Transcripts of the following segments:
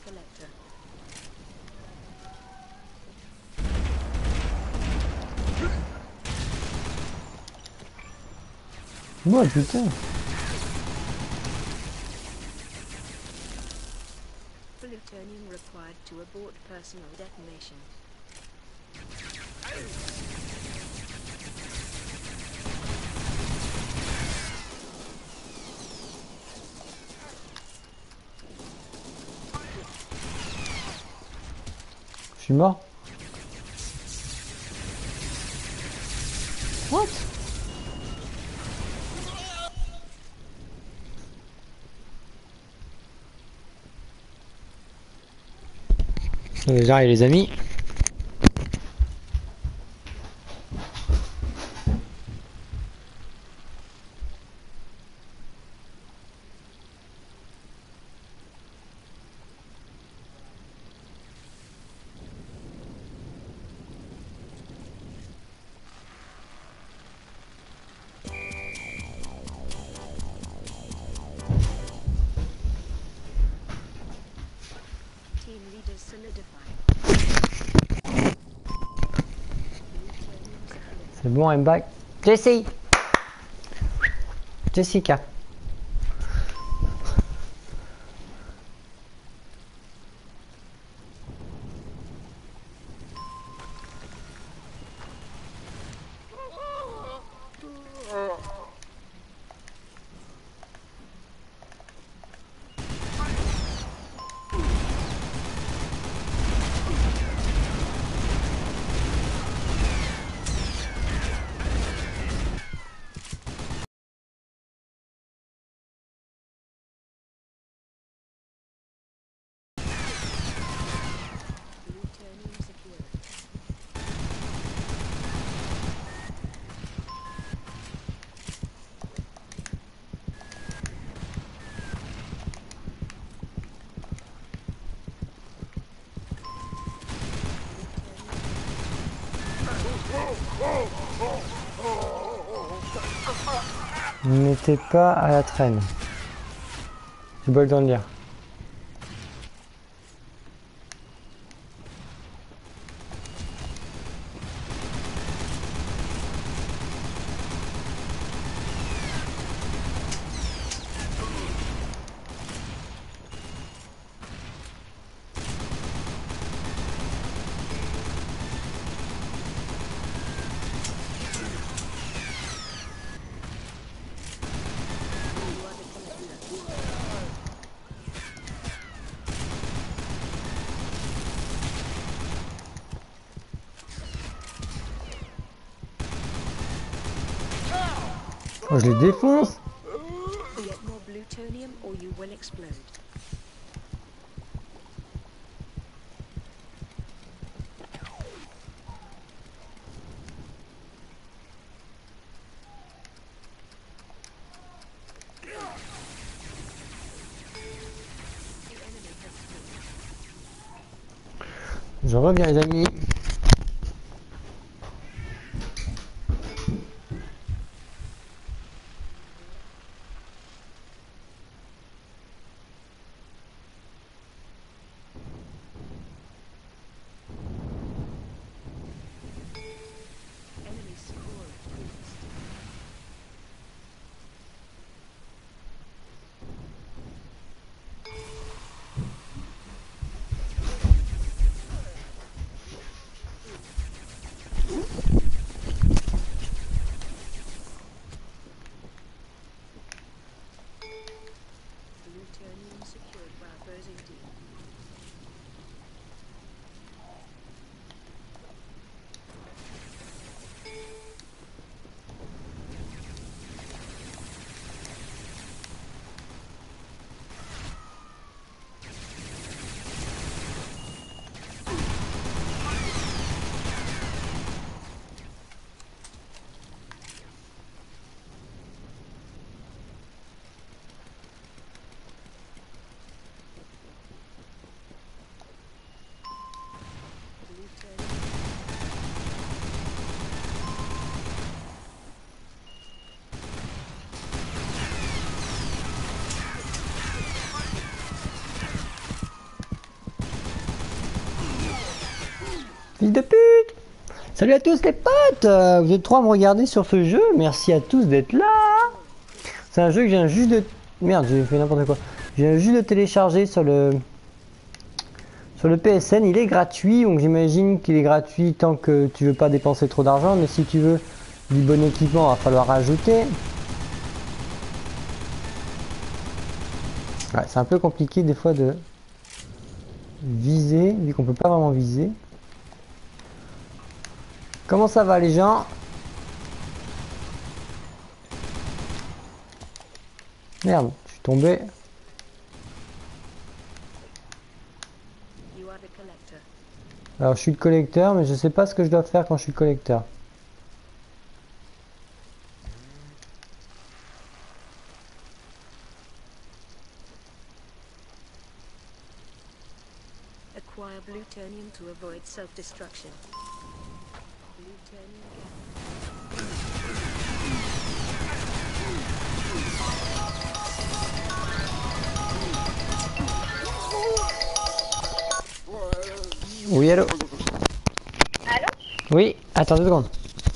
collector. Moi putain. Plutonium required to abort personal detonation. Je suis mort. What? J'arrive les amis. Team leaders solidified. C'est bon, I'm back. Jessie. Jessica. Plutonium secured. Ne mettez pas à la traîne. Tu bol dans le lire. Oh, je les défonce. Get more plutonium or you will explode. Je reviens les amis. Enemy score increased. Fils de pute! Salut à tous les potes! Vous êtes trois à me regarder sur ce jeu. Merci à tous d'être là. C'est un jeu que je viens juste de... Merde, j'ai fait n'importe quoi. Je viens juste de télécharger sur le PSN. Il est gratuit, donc j'imagine qu'il est gratuit tant que tu veux pas dépenser trop d'argent. Mais si tu veux du bon équipement, il va falloir rajouter. Ouais, c'est un peu compliqué des fois de viser, vu qu'on peut pas vraiment viser. Comment ça va les gens? Merde, je suis tombé. You are the collector. Alors je suis le collecteur, mais je sais pas ce que je dois faire quand je suis le collecteur. Acquire Bluetonium to avoid self-destruction. Bluetonium gathered. Oui, allô? Allô? Oui, attends 2 secondes.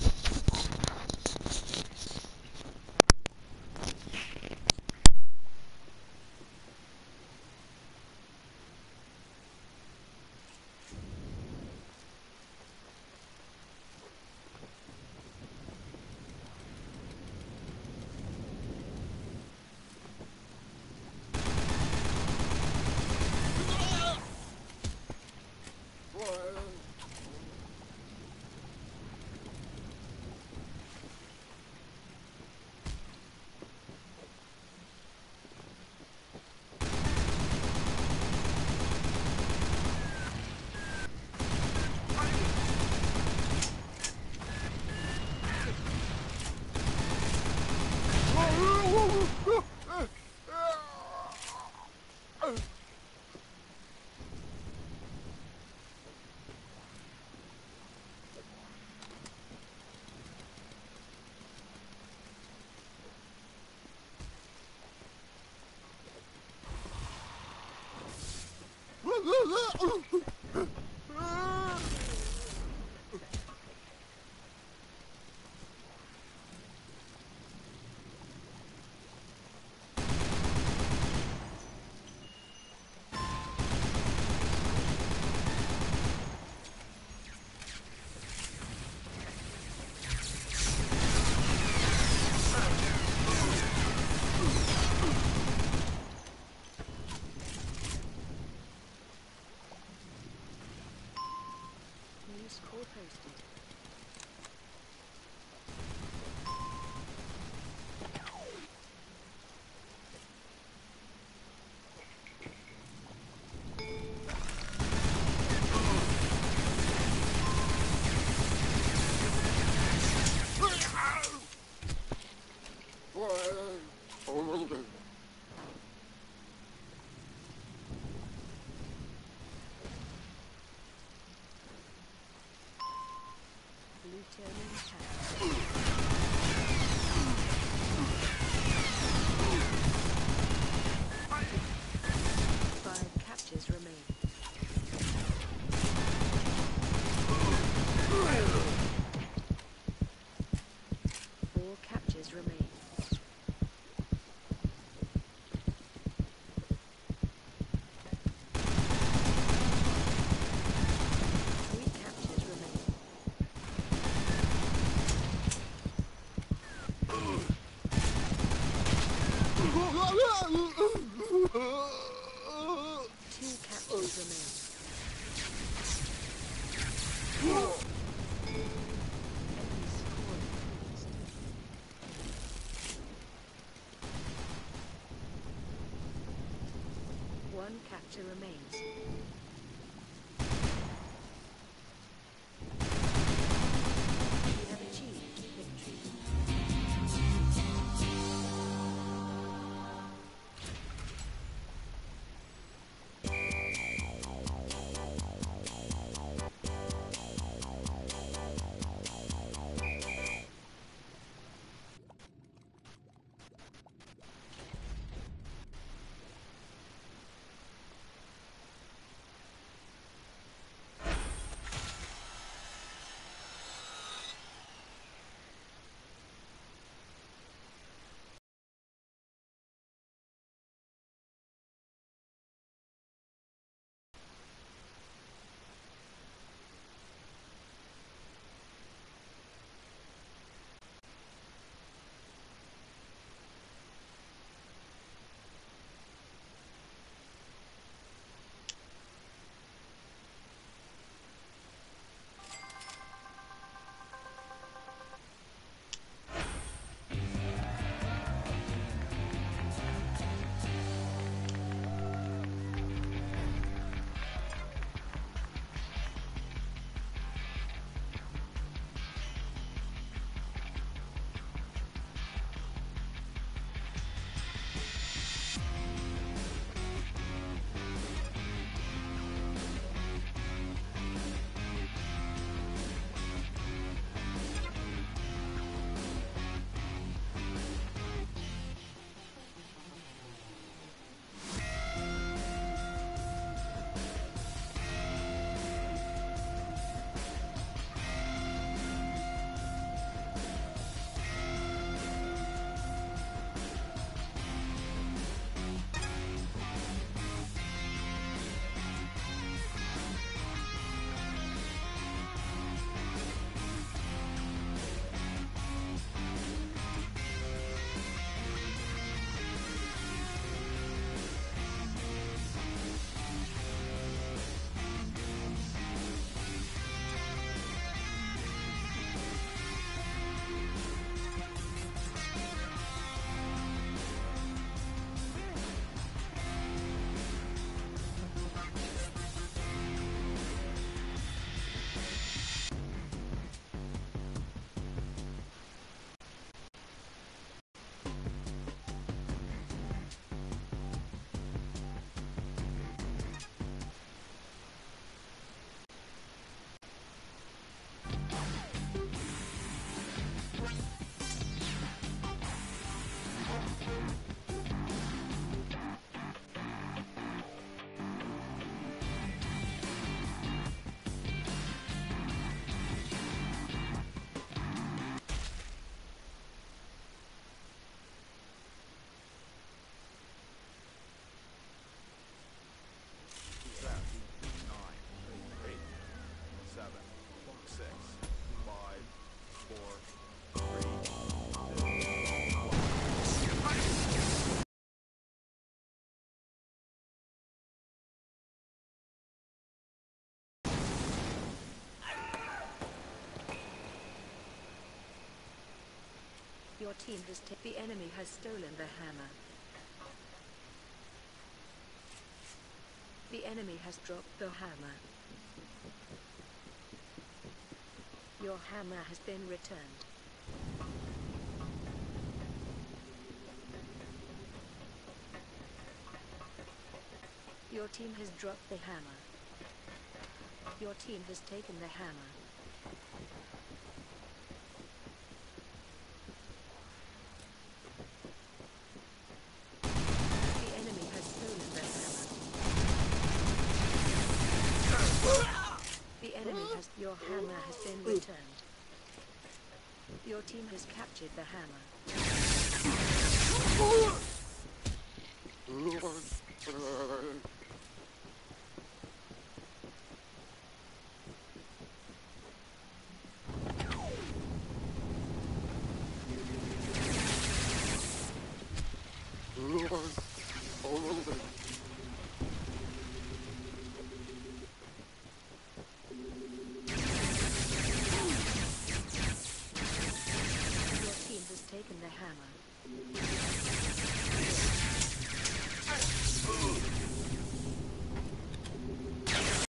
New score posted. Bluetonium captured. Five captures remain. Four captures remain. Three captures remain. Two captures remain. Enemy score increased. One capture remains. We have achieved victory. Your team has the enemy has stolen the hammer. The enemy has dropped the hammer. Your hammer has been returned. Your team has dropped the hammer. Your team has taken the hammer. The enemy has stolen the hammer. The enemy has... Your hammer has been returned. Your team has captured the hammer.